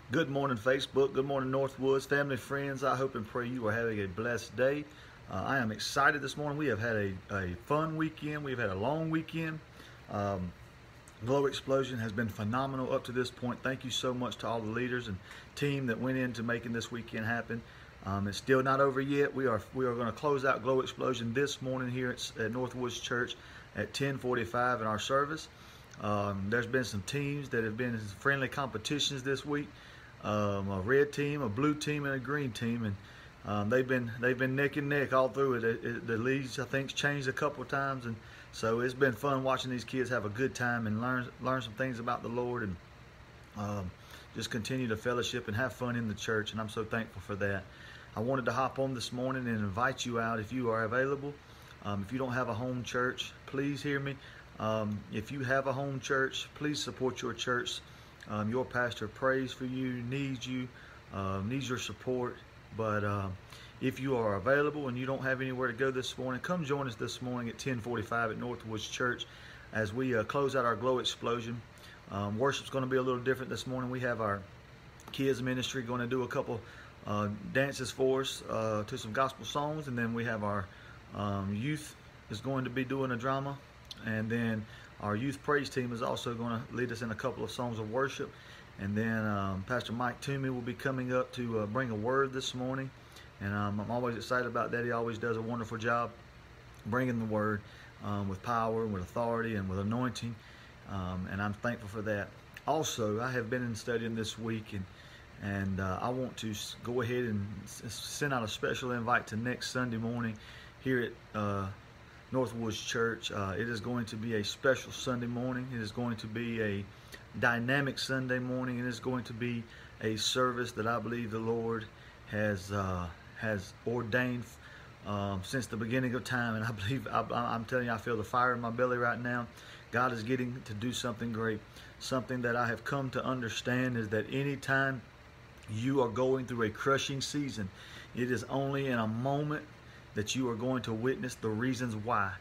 Good morning, Facebook. Good morning, Northwoods. Family, friends, I hope and pray you are having a blessed day. I am excited this morning. We have had a fun weekend. We've had a long weekend. Glow Explosion has been phenomenal up to this point. Thank you so much to all the leaders and team that went into making this weekend happen. It's still not over yet. We are going to close out Glow Explosion this morning here at Northwoods Church at 10:45 in our service. There's been some teams that have been in friendly competitions this week. A red team, a blue team, and a green team, and they've been neck and neck all through it. The leagues, I think, changed a couple of times, and so it's been fun watching these kids have a good time and learn some things about the Lord, and just continue to fellowship and have fun in the church. And I'm so thankful for that. I wanted to hop on this morning and invite you out if you are available. If you don't have a home church, please hear me. If you have a home church, please support your church. Your pastor prays for you, needs your support. But if you are available and you don't have anywhere to go this morning, come join us this morning at 10:45 at Northwoods Church as we close out our Glow Explosion. Worship's going to be a little different this morning. We have our kids ministry going to do a couple dances for us to some gospel songs, and then we have our youth is going to be doing a drama, and then our youth praise team is also going to lead us in a couple of songs of worship. And then Pastor Mike Toomey will be coming up to bring a word this morning. And I'm always excited about that. He always does a wonderful job bringing the word with power, with authority, and with anointing. And I'm thankful for that. Also, I have been in studying this week, and I want to go ahead and send out a special invite to next Sunday morning here at Northwoods Church. It is going to be a special Sunday morning. It is going to be a dynamic Sunday morning. It is going to be a service that I believe the Lord has ordained since the beginning of time. And I believe, I'm telling you, I feel the fire in my belly right now. God is getting to do something great. Something that I have come to understand is that anytime you are going through a crushing season, it is only in a moment that you are going to witness the reasons why.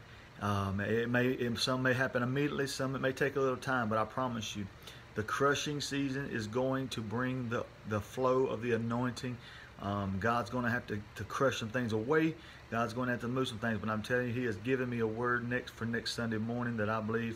Some may happen immediately, some it may take a little time, but I promise you, the crushing season is going to bring the flow of the anointing. God's going to have to crush some things away. God's going to have to move some things, but I'm telling you, He has given me a word for next Sunday morning that I believe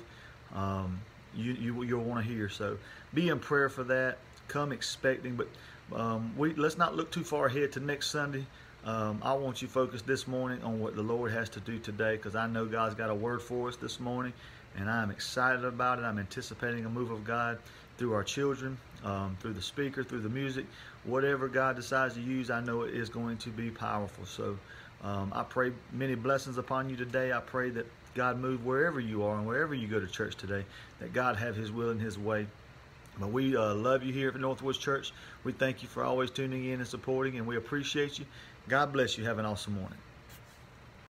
you'll want to hear. So be in prayer for that. Come expecting, but let's not look too far ahead to next Sunday. I want you focused this morning on what the Lord has to do today, because I know God's got a word for us this morning, and I'm excited about it. I'm anticipating a move of God through our children, through the speaker, through the music. Whatever God decides to use, I know it is going to be powerful. So I pray many blessings upon you today. I pray that God move wherever you are and wherever you go to church today, that God have His will and His way. But we love you here at Northwoods Church. We thank you for always tuning in and supporting, and we appreciate you. God bless you. Have an awesome morning.